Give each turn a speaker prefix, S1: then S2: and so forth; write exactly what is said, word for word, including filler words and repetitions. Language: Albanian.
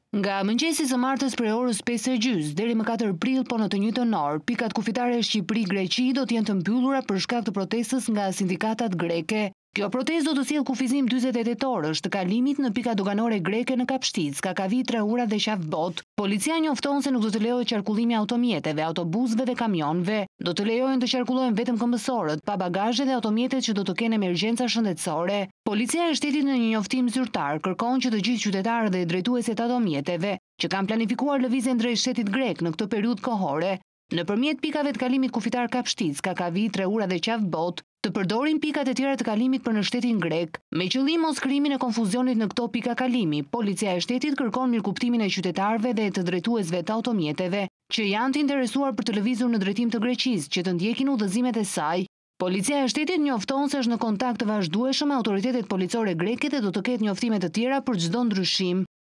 S1: Nga mëngjesi së martës prej orës pesë e gjys deri më katër prill po në të njëjtën orë, pikat kufitare Shqipëri-Greqi do të jenë të mbyllura për shkak të protestës nga sindikatat greke. Kjo protestë do të sjellë kufizim dyzet e tetë orësh të kalimit në pikat doganore greke në Kapshticë, Kakavi, Treura dhe Qafbot. Policia njofton se nuk do të lejojë qarkullimi i automjeteve, autobusëve dhe kamionëve. Do të lejohen të qarkullojnë vetëm këmbësorët, pa bagazhe dhe automjetet që do të kenë emergjenca shëndetësore. Policia e shtetit në një njoftim zyrtar kërkon që të gjithë qytetarët dhe drejtuesit e automjeteve që kanë planifikuar lëvizjen drejt shtetit grek në këtë periudhë kohore, nëpërmjet pikave të kalimit kufitar Kapshticë, Kakavi, Treura dhe Qafbot, të përdorin pikat e tjera të kalimit për në shtetin grek, me qëllim mos krijimin e konfuzionit në këto pika kalimi. Policia e shtetit kërkon mirëkuptimin e qytetarëve dhe të drejtuesve të automjeteve që janë të interesuar për të lëvizur në drejtim të Greqisë, që të ndjekin udhëzimet e saj. Policia e shtetit njofton se është në kontakt të vazhdueshëm me autoritetet policore greke dhe do të ketë njoftime të tjera për çdo ndryshim.